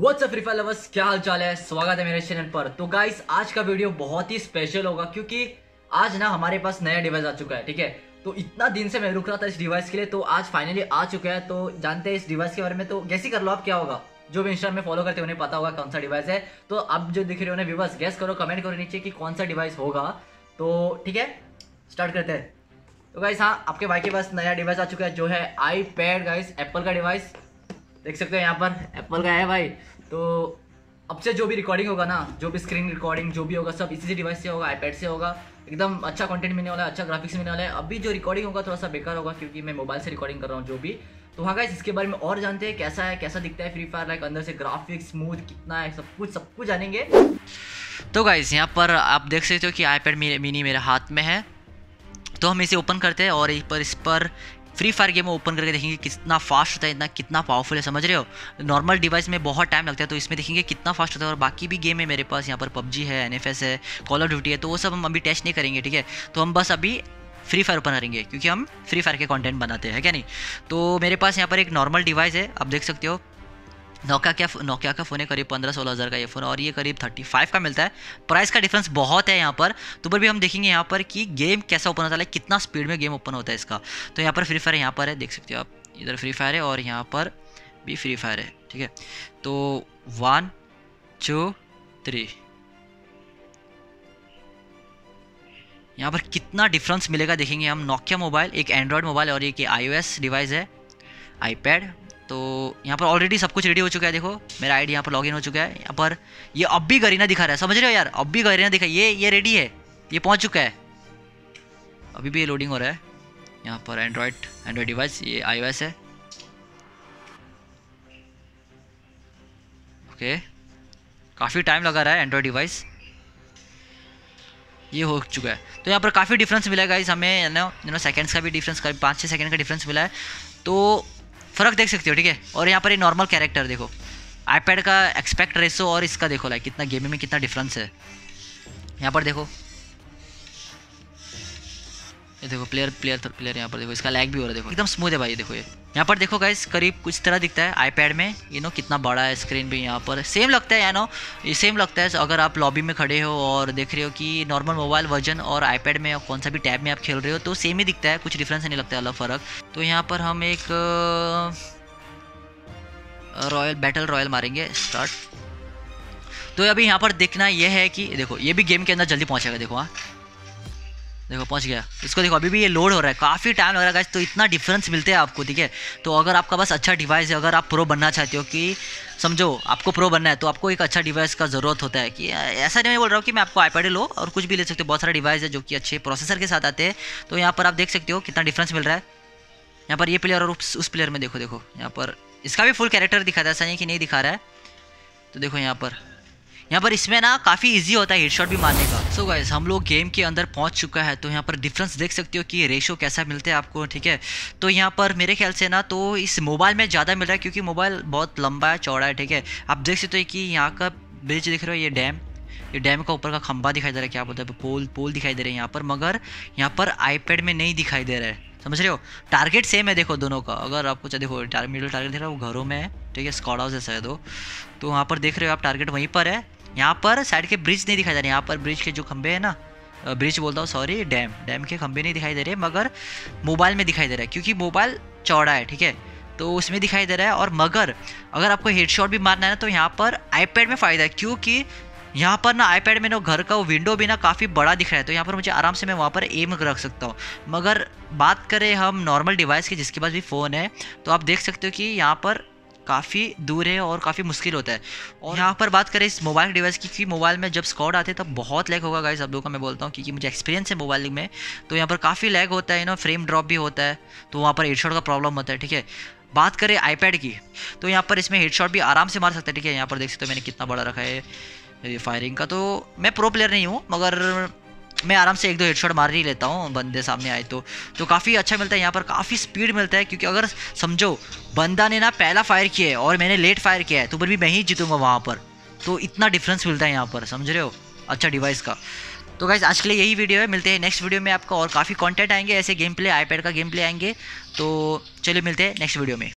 What's up free fire lovers, क्या हाल चाल है। स्वागत है मेरे चैनल पर। तो गाइस आज का वीडियो बहुत ही स्पेशल होगा क्योंकि आज ना हमारे पास नया डिवाइस आ चुका है। ठीक है, तो इतना दिन से मैं रुक रहा था इस डिवाइस के लिए, तो आज फाइनली आ चुका है। तो जानते हैं इस डिवाइस के बारे में, तो गैस ही कर लो आप क्या होगा। जो भी इंस्टा में फॉलो करते हैं उन्हें पता होगा कौन सा डिवाइस है। तो अब जो दिख रहे हो व्यूअर्स, गैस करो, कमेंट करो नीचे कि कौन सा डिवाइस होगा। तो ठीक है, स्टार्ट करते हैं। तो गाइस हाँ, आपके भाई के पास नया डिवाइस आ चुका है जो है आईपैड। गाइस एप्पल का डिवाइस देख सकते हो, यहाँ पर एप्पल का है भाई। तो अब से जो भी रिकॉर्डिंग होगा ना, जो भी स्क्रीन रिकॉर्डिंग जो भी होगा, सब इसी डिवाइस से होगा, आईपैड से होगा। एकदम अच्छा कंटेंट मिलने वाला है, अच्छा ग्राफिक्स मिलने वाला है। अभी जो रिकॉर्डिंग होगा थोड़ा सा बेकार होगा क्योंकि मैं मोबाइल से रिकॉर्डिंग कर रहा हूँ जो भी। तो हाँ गाइस, इसके बारे में और जानते हैं कैसा है, कैसा दिखता है फ्री फायर, लाइक अंदर से ग्राफिक्स स्मूथ कितना है, सब कुछ जानेंगे। तो गाइस यहाँ पर आप देख सकते हो कि आईपैड मिनी मेरे हाथ में है। तो हम इसे ओपन करते हैं और इस पर फ्री फायर गेम ओपन करके देखेंगे कितना फास्ट होता है, कितना पावरफुल है, समझ रहे हो। नॉर्मल डिवाइस में बहुत टाइम लगता है, तो इसमें देखेंगे कितना फास्ट होता है। और बाकी भी गेम है मेरे पास, यहाँ पर पबजी है, NFS है, कॉल ऑफ ड्यूटी है, तो वो सब हम अभी टेस्ट नहीं करेंगे। ठीक है, तो हम बस अभी फ्री फायर ओपन करेंगे क्योंकि हम फ्री फायर के कंटेंट बनाते हैं, क्या नहीं। तो मेरे पास यहाँ पर एक नॉर्मल डिवाइस है, आप देख सकते हो। नोकिया का फ़ोन है, करीब 15-16 हज़ार का ये फ़ोन, और ये करीब 35 का मिलता है। प्राइस का डिफरेंस बहुत है यहाँ पर। तो पर भी हम देखेंगे यहाँ पर कि गेम कैसा ओपन होता है, कितना स्पीड में गेम ओपन होता है इसका। तो यहाँ पर फ्री फायर यहाँ पर है, देख सकते हो आप, इधर फ्री फायर है और यहाँ पर भी फ्री फायर है। ठीक है, तो 1 2 3 यहाँ पर कितना डिफरेंस मिलेगा देखेंगे हम। नोकिया मोबाइल, एक एंड्रॉयड मोबाइल और एक iOS डिवाइस है आईपैड। तो यहाँ पर ऑलरेडी सब कुछ रेडी हो चुका है, देखो मेरा आईडी यहाँ पर लॉगिन हो चुका है। यहाँ पर ये अब भी गरीना दिखा रहा है, समझ रहे हो यार, अब भी गरीना दिखा, ये रेडी है, ये पहुँच चुका है। अभी भी ये लोडिंग हो रहा है। यहाँ पर एंड्रॉयड डिवाइस, ये iOS है। ओके, काफ़ी टाइम लगा रहा है एंड्रॉयड डिवाइस, ये हो चुका है। तो यहाँ पर काफ़ी डिफरेंस मिला है गाइस हमें, यू नो सेकेंड्स का भी डिफरेंस, करीब 5-6 सेकेंड का डिफरेंस मिला है। तो फ़र्क देख सकते हो, ठीक है। और यहाँ पर ये नॉर्मल कैरेक्टर देखो, आईपैड का एक्सपेक्ट रेशो और इसका देखो, लाइक कितना गेमिंग में कितना डिफरेंस है। यहाँ पर देखो, ये देखो प्लेयर यहाँ पर देखो, इसका लैग भी हो रहा है, देखो एकदम स्मूथ है भाई। देखो ये यहाँ पर देखो गाइस, करीब कुछ तरह दिखता है आईपैड में, यू नो कितना बड़ा है स्क्रीन भी। यहाँ पर सेम लगता है, नो ये सेम लगता है। अगर आप लॉबी में खड़े हो और देख रहे हो कि नॉर्मल मोबाइल वर्जन और आईपैड में कौन सा भी टैब में आप खेल रहे हो, तो सेम ही दिखता है, कुछ डिफरेंस नहीं लगता है, अलग फ़र्क। तो यहाँ पर हम एक बैटल रॉयल मारेंगे, स्टार्ट। तो अभी यहाँ पर देखना यह है कि देखो ये भी गेम के अंदर जल्दी पहुँचेगा, देखो हाँ, देखो पहुंच गया। इसको देखो, अभी भी ये लोड हो रहा है, काफ़ी टाइम लग रहा है गाइस। तो इतना डिफरेंस मिलते हैं आपको, ठीक है। तो अगर आपका बस अच्छा डिवाइस है, अगर आप प्रो बनना चाहते हो, कि समझो आपको प्रो बनना है, तो आपको एक अच्छा डिवाइस का ज़रूरत होता है। कि ऐसा नहीं मैं बोल रहा हूँ कि मैं आपको आईपैड लो और कुछ भी ले सकते हो, बहुत सारे डिवाइस है जो कि अच्छे प्रोसेसर के साथ आते हैं। तो यहाँ पर आप देख सकते हो कितना डिफरेंस मिल रहा है। यहाँ पर ये प्लेयर और उस प्लेयर में देखो यहाँ पर इसका भी फुल कैरेक्टर दिखाता है, ऐसा नहीं कि नहीं दिखा रहा है। तो देखो यहाँ पर इसमें ना काफ़ी इजी होता है हेडशॉट भी मारने का। सो गाइस, हम लोग गेम के अंदर पहुंच चुका है। तो यहाँ पर डिफरेंस देख सकते हो कि रेशो कैसा मिलता है आपको, ठीक है। तो यहाँ पर मेरे ख्याल से ना, तो इस मोबाइल में ज़्यादा मिल रहा है क्योंकि मोबाइल बहुत लंबा है, चौड़ा है, ठीक है। आप देख सकते हो कि यहाँ का ब्रिज दिख रहा है, ये डैम का ऊपर का खंबा दिखाई दे रहा है, क्या बोलते हैं, पोल दिखाई दे रहे हैं यहाँ पर, मगर यहाँ पर आईपैड में नहीं दिखाई दे रहा है, समझ रहे हो। टारगेट सेम है देखो दोनों का, अगर आपको देखो मिडिल टारगेट दिख रहा है वो घरों में है, ठीक है, स्क्वाड हाउस है दो। तो वहाँ पर देख रहे हो आप, टारगेट वहीं पर है। यहाँ पर साइड के ब्रिज नहीं दिखाई दे रहे, यहाँ पर ब्रिज के जो खंबे हैं ना, ब्रिज बोलता हूँ सॉरी, डैम के खंबे नहीं दिखाई दे रहे, मगर मोबाइल में दिखाई दे रहा है क्योंकि मोबाइल चौड़ा है, ठीक है। तो उसमें दिखाई दे रहा है। और मगर अगर आपको हेडशॉट भी मारना है ना, तो यहाँ पर आईपैड में फ़ायदा है क्योंकि यहाँ पर ना आईपैड में ना घर का वो विंडो भी ना काफ़ी बड़ा दिख रहा है। तो यहाँ पर मुझे आराम से मैं वहाँ पर एम रख सकता हूँ। मगर बात करें हम नॉर्मल डिवाइस की, जिसके पास भी फ़ोन है, तो आप देख सकते हो कि यहाँ पर काफ़ी दूर है और काफ़ी मुश्किल होता है। और यहाँ पर बात करें इस मोबाइल डिवाइस की, कि मोबाइल में जब स्क्वाड आते हैं तब बहुत लैग होगा गाइस, आप लोगों का मैं बोलता हूँ क्योंकि मुझे एक्सपीरियंस है मोबाइल में। तो यहाँ पर काफ़ी लैग होता है, फ्रेम ड्रॉप भी होता है, तो वहाँ पर हेडशॉट का प्रॉब्लम होता है, ठीक है। बात करें आईपैड की, तो यहाँ पर इसमें हेडशॉट भी आराम से मार सकते हैं, ठीक है। यहाँ पर देख सकते हो मैंने कितना बड़ा रखा है फायरिंग का। तो मैं प्रो प्लेयर नहीं हूँ, मगर मैं आराम से 1-2 हेडशॉट मार ही लेता हूँ बंदे सामने आए तो काफ़ी अच्छा मिलता है। यहाँ पर काफ़ी स्पीड मिलता है क्योंकि अगर समझो बंदा ने ना पहला फायर किया है और मैंने लेट फायर किया है, तो फिर भी मैं ही जीतूंगा वहाँ पर। तो इतना डिफरेंस मिलता है यहाँ पर, समझ रहे हो, अच्छा डिवाइस का। तो गाइस आज के लिए यही वीडियो है, मिलते हैं नेक्स्ट वीडियो में। आपका और काफ़ी कंटेंट आएंगे, ऐसे गेम प्ले, आईपैड का गेम प्ले आएंगे। तो चलिए मिलते हैं नेक्स्ट वीडियो में।